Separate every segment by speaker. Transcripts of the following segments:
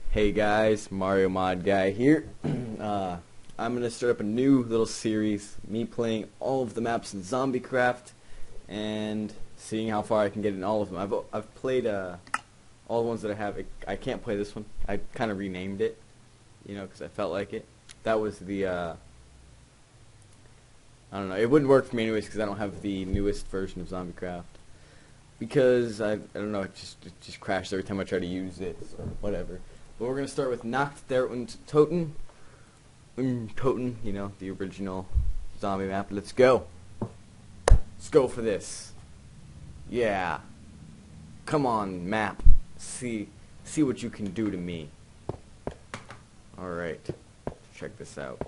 Speaker 1: Hey guys, Mario Mod Guy here. I'm gonna start up a new little series, me playing all of the maps in ZombieCraft and seeing how far I can get in all of them. I've played all the ones that I have. I can't play this one. I kind of renamed it, because I felt like it. That was the I don't know. It wouldn't work for me anyways because I don't have the newest version of ZombieCraft. Because I don't know, it just crashed every time I try to use it. So whatever. But we're gonna start with Nacht der Untoten. Untoten, the original zombie map. Let's go. Let's go for this. Yeah. Come on, map. See what you can do to me. All right. Check this out.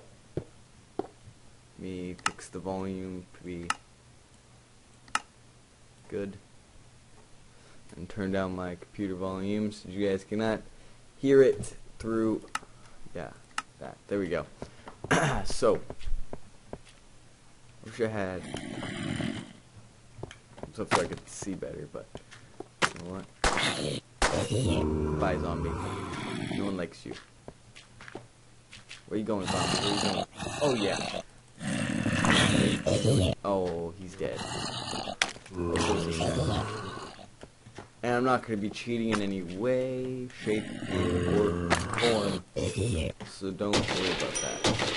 Speaker 1: Me fix the volume to be good. And turn down my computer volume so you guys cannot hear it through, that. There we go. So, I wish I had so I could see better, but you know what? Bye, zombie. No one likes you. Where you going, zombie? Where you going? Oh yeah. Oh, he's dead. And I'm not going to be cheating in any way, shape, or form, so don't worry about that.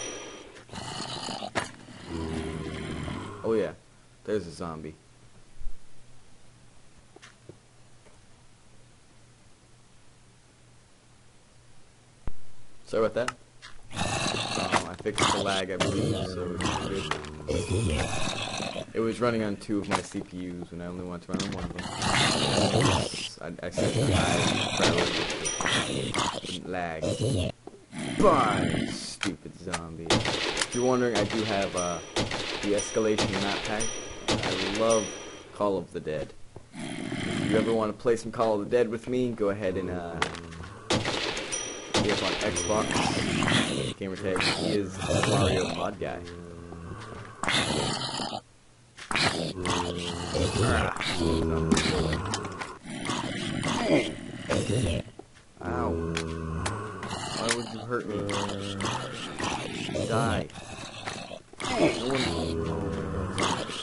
Speaker 1: Oh yeah, there's a zombie. Sorry about that. I fixed the lag, I believe, so it's good. It was running on 2 of my CPUs when I only wanted to run on 1 of them. I set the high priority. Didn't lag. Bye, stupid zombie. If you're wondering, I do have the Escalation map pack. I love Call of the Dead. If you ever want to play some Call of the Dead with me, go ahead and be up on Xbox. Gamertag, he is Mario Mod Guy. Ow. Why would you hurt me? Die. No one...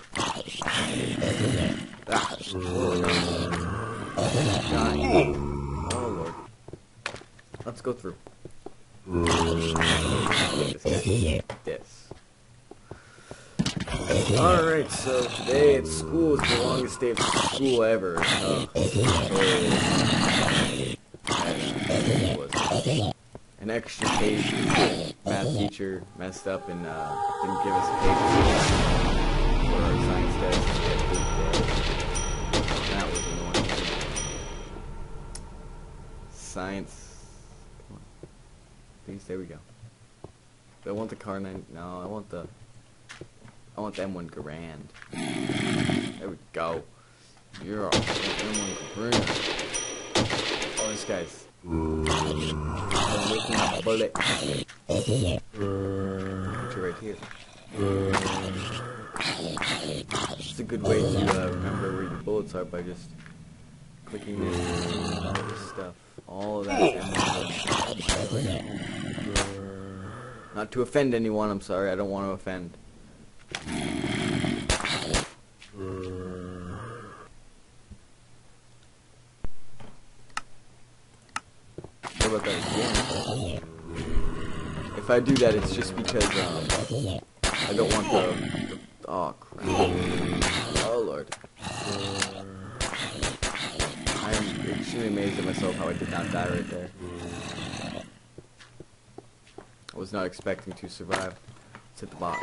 Speaker 1: Die. Oh lord. Let's go through. This. Alright, so today at school is the longest day of school ever. An extra page. Math teacher messed up and didn't give us pages for our science test. That was annoying. Science. Come on. Please, there we go. Do I want the car 9? No, I want the M1 Garand. There we go. You're off the M1 Garand. Oh, this guy's making a bullet. Put you right here. It's a good way to remember where your bullets are by just clicking this, all this stuff. All of that M1. Not to offend anyone, I'm sorry, I don't want to offend. What about that again? If I do that, it's just because I don't want the oh crap. Oh lord. I am extremely amazed at myself how I did not die right there. I was not expecting to survive. Let's hit the box.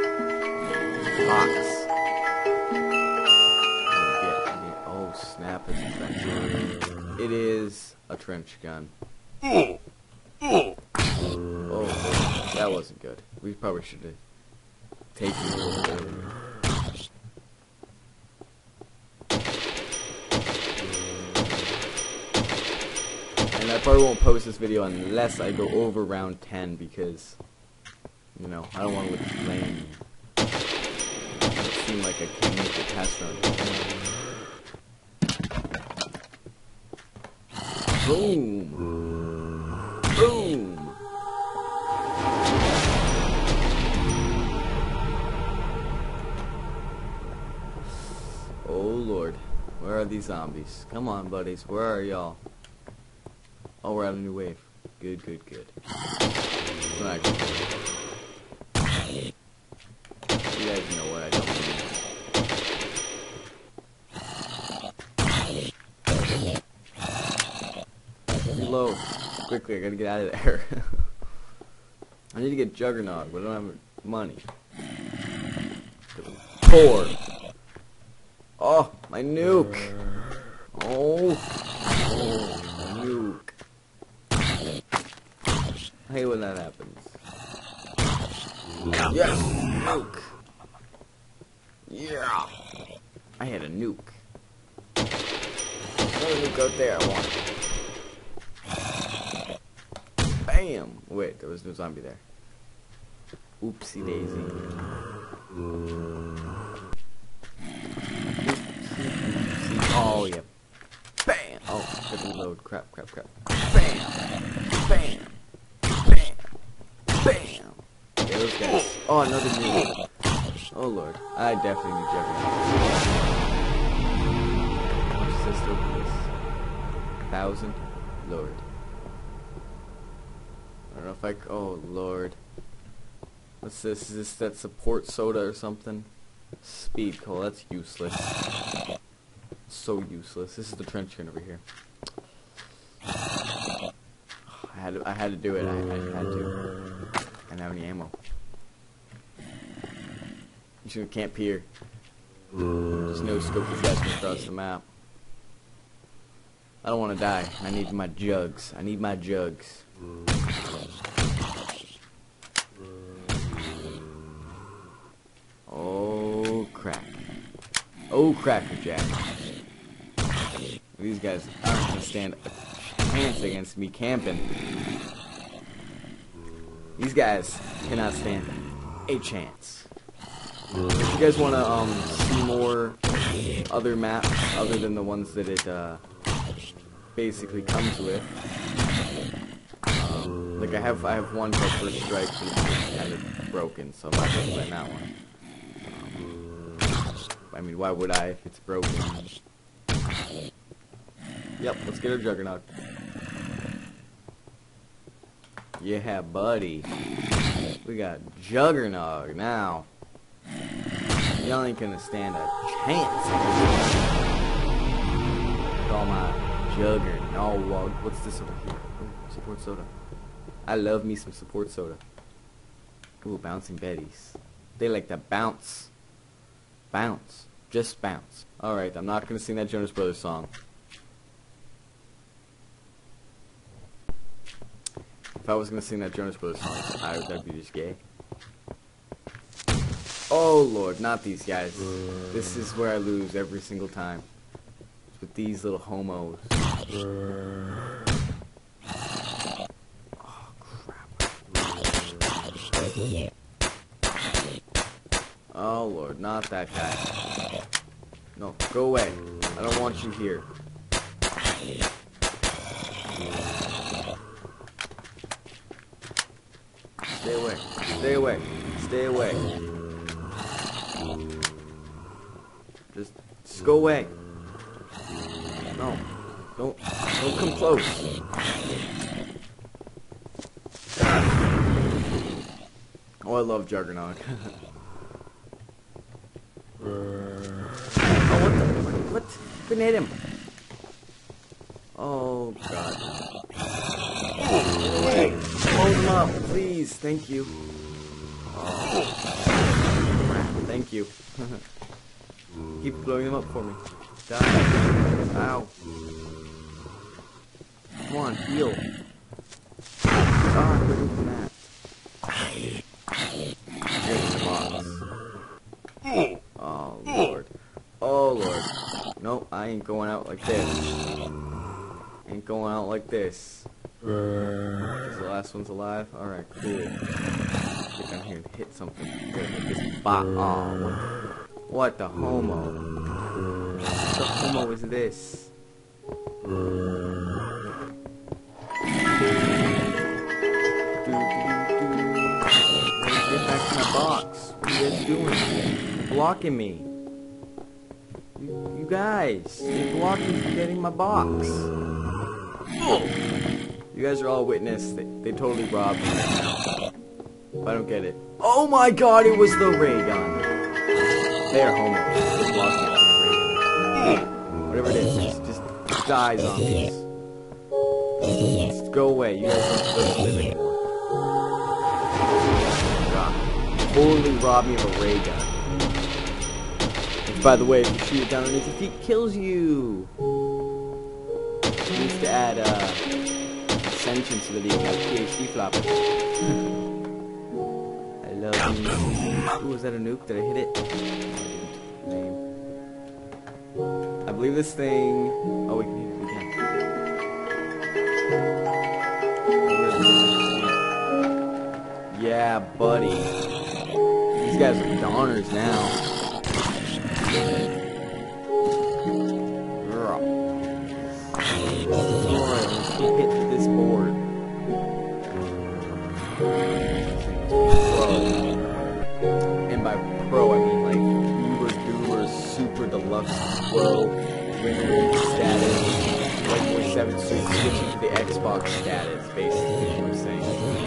Speaker 1: Oh snap, it's a trench gun. It is a trench gun. Oh, that wasn't good. We probably should have taken it a little bit earlier. And I probably won't post this video unless I go over round 10 because, I don't want to look lame. It seemed like I can't make it past round 10. Boom! lord. Where are these zombies? Come on, buddies. Where are y'all? Oh, we're at a new wave. Good, good, good. So you guys know what I don't mean. Reload. Quickly, I gotta get out of there. I need to get Juggernaut, but I don't have money. Poor. Oh, my nuke. Oh, my nuke. I hate when that happens. Yes, nuke. Yeah. I had a nuke. Another nuke out there. I want it. Bam. Wait, there was no zombie there. Oopsie daisy. Oh, yeah. Bam! Oh, good reload. Crap, crap, crap. Bam! Bam! Bam! Bam! Yeah, those guys. Oh, another nuke. Oh, Lord. I definitely need Juggernaut. What's this? Open this. 1,000? Lord. I don't know if I... Oh, Lord. What's this? Is this that support soda or something? Speed cola. That's useless. So useless. This is the trench gun over here. I had to do it. I had to. I didn't have any ammo. You should camp here. Just no scope these guys from across the map. I don't want to die. I need my jugs. I need my jugs. Oh crap. Oh Cracker Jack. These guys aren't gonna stand a chance against me camping. These guys cannot stand a chance. If you guys wanna see more other maps other than the ones that it basically comes with, like I have one called First Strike, but it's kind of broken, so I'm not gonna play that one. I mean, why would I if it's broken? Yep, let's get our Juggernaut. Yeah, buddy. We got Juggernaut now. Y'all ain't gonna stand a chance. With all my Juggernaut. Oh, what's this over here? Oh, support soda. I love me some support soda. Ooh, bouncing betties. They like to bounce. Bounce. Just bounce. Alright, I'm not gonna sing that Jonas Brothers song. If I was gonna sing that Jonas Brothers song, that'd be just gay. Oh Lord, not these guys. This is where I lose every single time. It's with these little homos. Oh crap. Oh Lord, not that guy. No, go away. I don't want you here. Stay away. Stay away. Stay away. Just go away. No. Don't come close. Oh, I love Juggernaut. Oh, what? Couldn't hit him. Oh, God. Hey, hold him up, please. Thank you. Oh, thank you. Keep blowing him up for me. Die. Ow. Come on, heal. Ah, quit doing that. Oh, Lord. Oh, Lord. Nope, I ain't going out like this. Ain't going out like this. Is the last one's alive? Alright, cool. Get down here and hit something. Gotta hit this bot. Oh, what the homo? What the homo is this? Get back to my box. What are you guys doing? You're blocking me. You guys, you're blocking from getting my box. You guys are all witness. They totally robbed me right now. I don't get it. Oh my god, it was the ray gun. They are homies. Just lost me from the ray gun. Whatever it is, just die, zombies. Just go away. You guys don't supposed to live anymore. God, totally robbed me of a ray gun. Which, by the way, if you shoot it down underneath your feet, kills you. It needs to add ascension so that he can have PhD floppers. I love you. Ooh, was that a nuke? Did I hit it? No, I didn't. I believe this thing. Oh, we can hit it. We can. Yeah, buddy. These guys are goners now. Hit this board. And by pro, I mean like uber super deluxe pro winner status, like 7 Street switching to the Xbox status, basically what I'm saying.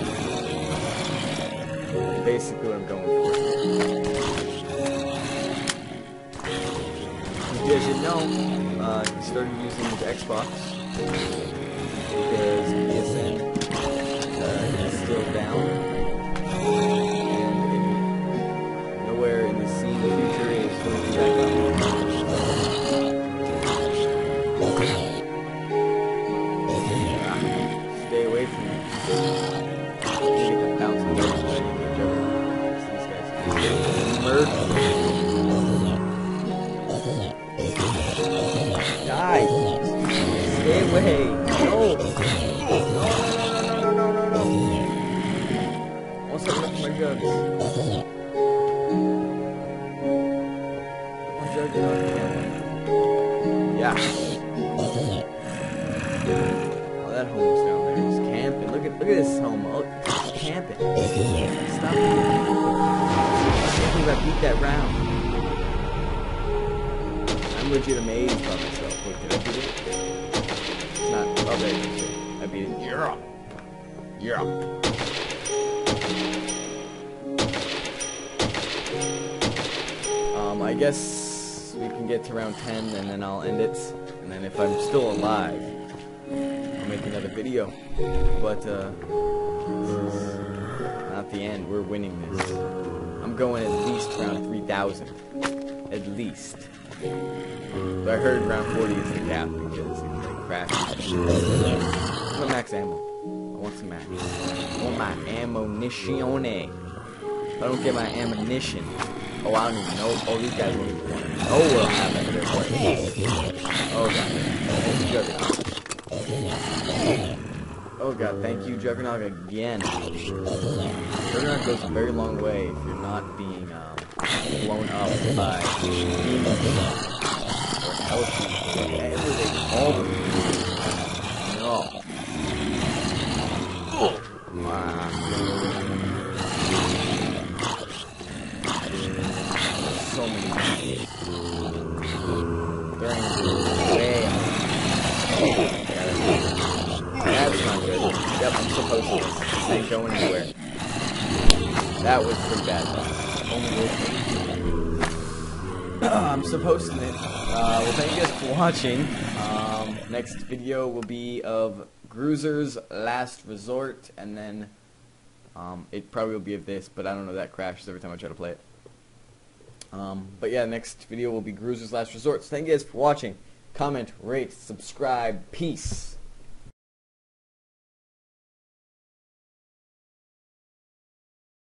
Speaker 1: Basically what I'm going for. If you guys didn't know, he started using his Xbox because PSN is still down, and nowhere in the scene future is going to be back up. Stay away from me. You get the bounce and bounce, but you get Juggernaut. These guys murder. Die! Stay away! No! No! What's up with my guns? My Juggernaut again. Yeah. Oh, that home's down there. He's camping. Look at this home. Oh, he's camping. Stop it. I can't believe I beat that round. I'm legit amazed by myself. Wait, did I beat it? It's not. Oh, there it is. I beat it. Yeah. I guess we can get to round 10 and then I'll end it. And then if I'm still alive, I'll make another video. But, this is not the end. We're winning this. I'm going at least around 3,000. At least. But I heard round 40 is the cap because it crashes. Where's my max ammo? I want some max. I want my ammunition. If I don't get my ammunition, oh, I don't even know. Oh, these guys don't even want to know what I have under their place. Oh, God. Juggernaut. Oh, God. Thank you, Juggernaut, again. Juggernaut goes a very long way if you're not being blown up by demons or healthy, whatever they call them. No. Wow. So many people. That's not good. Yep, I'm supposed to. This ain't going anywhere. That was pretty bad. I'm supposed to. Well, thank you guys for watching. Next video will be of Gruuser's Last Resort, and then it probably will be of this, but I don't know, that crashes every time I try to play it. But yeah, next video will be Gruuser's Last Resort. So thank you guys for watching. Comment, rate, subscribe. Peace.